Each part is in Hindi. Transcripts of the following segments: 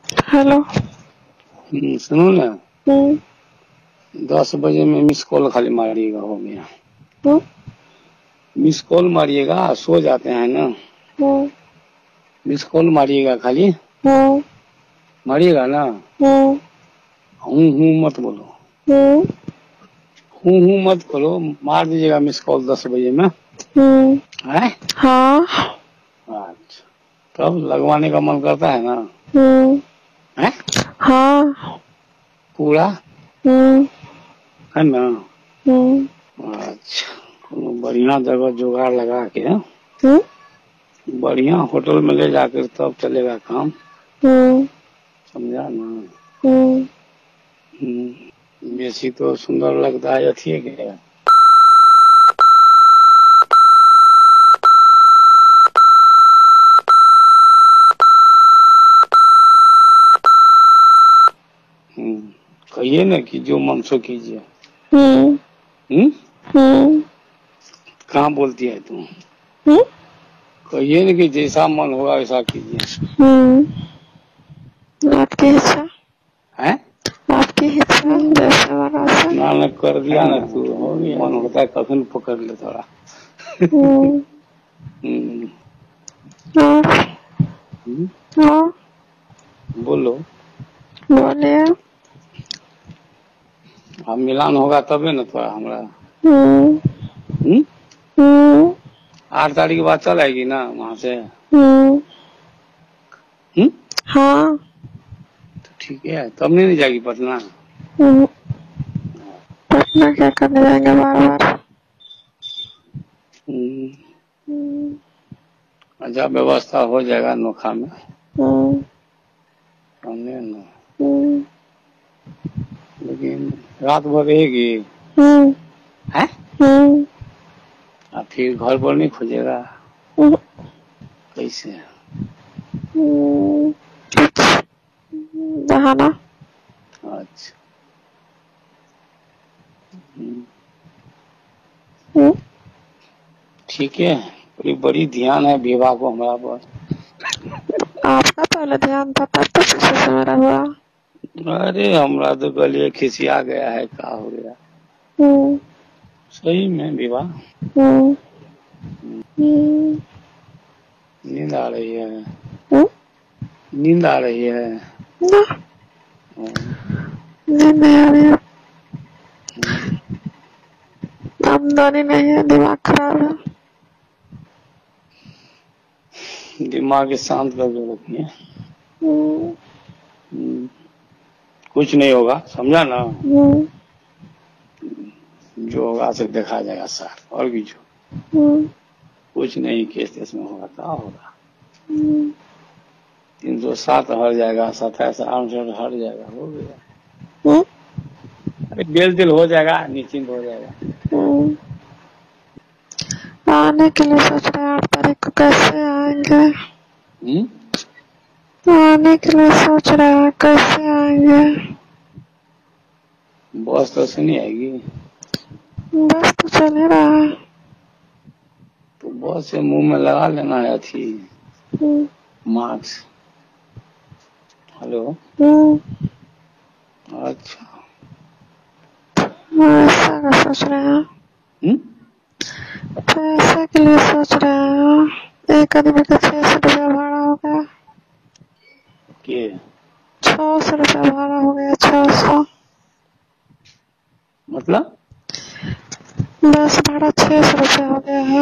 हेलो। सुनो ना, हम्म 10 बजे में मिस कॉल खाली मारिएगा, हो गया। हम्म मिस कॉल मारिएगा, सो जाते हैं ना। हम्म मिस कॉल मारिएगा खाली, हम्म मारिएगा ना। हम्म हूँ मत बोलो, हम्म हूँ मत करो, मार दीजिएगा मिस कॉल 10 बजे में। है? हाँ। अच्छा, तब लगवाने का मन करता है ना। हम्म है? हाँ। पूरा हम्म है ना। हम्म अच्छा, कोनो बढ़िया जगह जुगाड़ लगा के हम्म बढ़िया होटल में ले जाकर तब चलेगा काम, हम्म समझा ना। हम्म बेसी तो सुंदर लगता है अथिए के। कहिए ना कि जो मन सो कीजिए। कहाँ बोलती है तुम? कहिए ना कि जैसा मन होगा वैसा कीजिए। आपकी इच्छा। है? आपकी इच्छा जैसे बना से। ना ना कर दिया ना तू, हो गया। मन होता है कखन पकड़ ले थोड़ा। हम्म, हाँ बोलो। बोलिए। अब मिलान होगा तबे ना थोड़ा हमारा। 8 तारीख के बाद चल आएगी ना वहां से। हाँ। तो ठीक है, तब नहीं जाएगी पटना। पटना क्या करने जाएंगे बार बार। अच्छा, व्यवस्था हो जाएगा नोखा में, समझे ना। लेकिन रात भर रहेगी। है? फिर घर पर नहीं खोजेगा कैसे? बहाना। अच्छा, ठीक है। बड़ी ध्यान है विवाह को हमारा पर। आपका पहले ध्यान था तब तो पीछे से मेरा हुआ। अरे हमरा तो गले खिसिया गया है, क्या हो गया। सही में विवाह। नींद आ रही है, नींद आ रही है। नींद नहीं आ रही है। आमदनी नहीं है, दिमाग खराब है। दिमाग शांत करके रखिए। कुछ नहीं होगा, समझा ना। जो होगा सब देखा जाएगा सर, और भी जो कुछ नहीं केस में होगा, क्या होगा। 307 हट जाएगा, 27 हट जाएगा, हो गया। अरे बेल दिल हो जाएगा, निश्चिंत हो जाएगा। आने के लिए सोच रहे हैं 8 तारीख को, कैसे आएंगे। आने के लिए सोच रहे हैं, कैसे आएंगे। बस तो से नहीं आएगी। बस तो चल ही रहा है। तो बस से मुंह में लगा लेना है अथी मास्क। हेलो। अच्छा, ऐसा का सोच रहे हैं। पैसे के लिए सोच रहे हैं। एक आदमी का 600 रुपया भाड़ा हो गया। के 600 रुपया भाड़ा हो गया, 600। मतलब बस भाड़ा 600 रुपया हो गया है।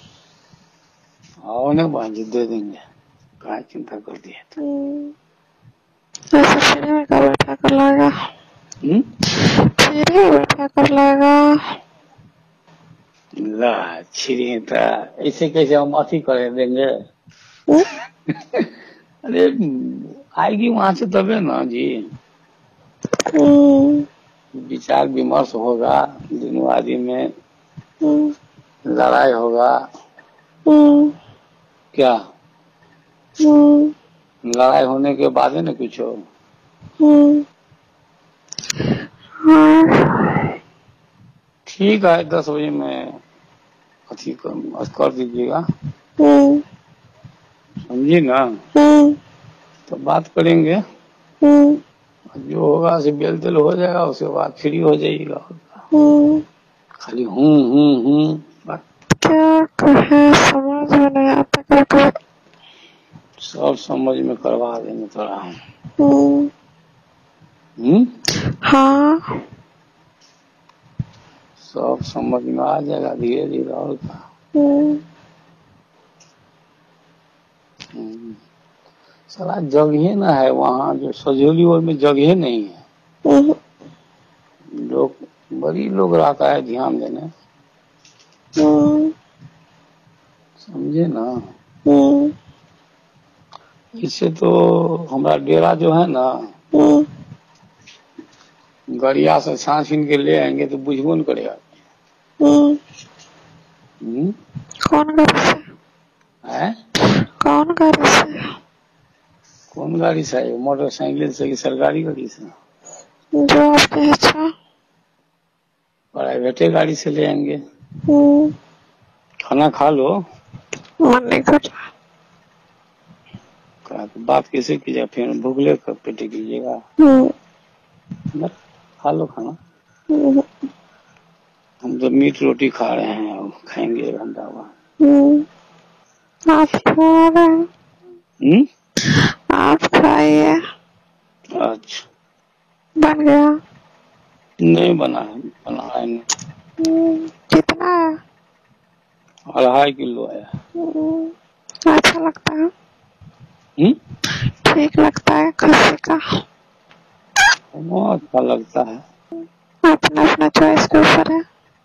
आओ ना बाजी, दे देंगे, क्या चिंता कर दी है। ऐसे फ्री में का बैठा कर लाएगा। फ्री में बैठा कर लाएगा। ला छिड़ी तो ऐसे कैसे हम अथी कर देंगे। अरे आएगी वहां से तबे ना जी। विचार विमर्श होगा, दोनों आदमी में लड़ाई होगा। क्या लड़ाई होने के बाद है ना कुछ हो। ठीक है, 10 बजे में अथी कर दीजिएगा, समझी ना। तो बात करेंगे। हम्म। जो होगा से बेल दिल हो जाएगा, उसके बाद फ्री हो जाइएगा। खाली बस। क्या कहे समझ में नहीं आता क्या। सब समझ में करवा देंगे थोड़ा। हाँ सब समझ में आ जाएगा धीरे धीरे। और क्या। साला जगह ना है वहाँ, जो सजोली ओर में जगह नहीं है। लोग बड़ी लोग रहता है ध्यान देने, समझे ना। इससे तो हमारा डेरा जो है ना, गड़िया से छान छीन के ले आएंगे तो बुझबो न करेगा। कौन गाड़ी से है? कौन गाड़ी से? कौन गाड़ी से आएगा? मोटरसाइकिल से कि सरकारी गाड़ी से? जो आपकी इच्छा। प्राइवेटे गाड़ी से ले आएंगे। खाना खा लो। मन नहीं कर रहा। बात कैसे कीजिएगा? फिर भूखले पेटे कीजिएगा। खा लो खाना। हम तो मीट रोटी खा रहे हैं, और खाएंगे 1 घंटा बाद। आप खा रहे हैं? आप खाइए। अच्छा, बन गया? नहीं बना है, बनाया नहीं। कितना है? 2.5 किलो है। अच्छा लगता है? ठीक लगता है खस्सी का? बहुत अच्छा लगता है। अपना अपना चॉइस के ऊपर है।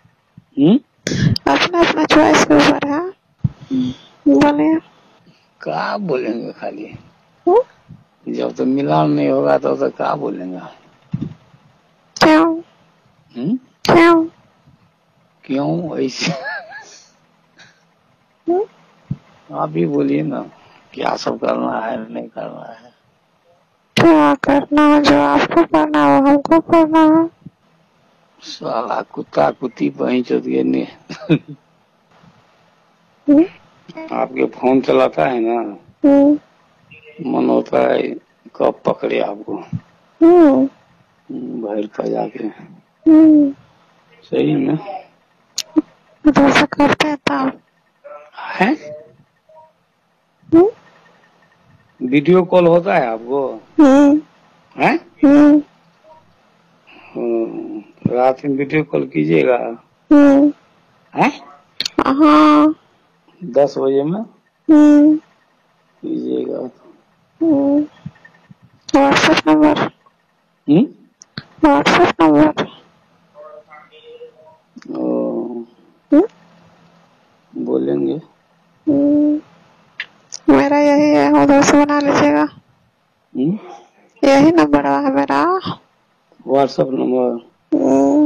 अपना अपना चॉइस के ऊपर है। बोलिए। क्या बोलेंगे खाली? जब तो मिलान नहीं होगा तो क्या बोलेंगे? क्यों? क्यों? क्यों ऐसे? आप ही बोलिए ना, क्या सब करना है नहीं करना है? क्या करना है? जो आपको करना है वो हमको करना है। साला कुत्ता कुत्ती वहीं चुतिए ने। आपके फोन चलाता है ना, मन होता है कब पकड़े आपको बाहर का जाके। सही में ऐसा करते हैं तब है। वीडियो कॉल होता है आपको? है? रात में वीडियो कॉल कीजिएगा। है? हाँ 10 बजे में कीजिएगा। WhatsApp number. WhatsApp number. बोलेंगे। मेरा यही है, उधर से बना लीजिएगा। यही नंबर है मेरा व्हाट्सएप नंबर।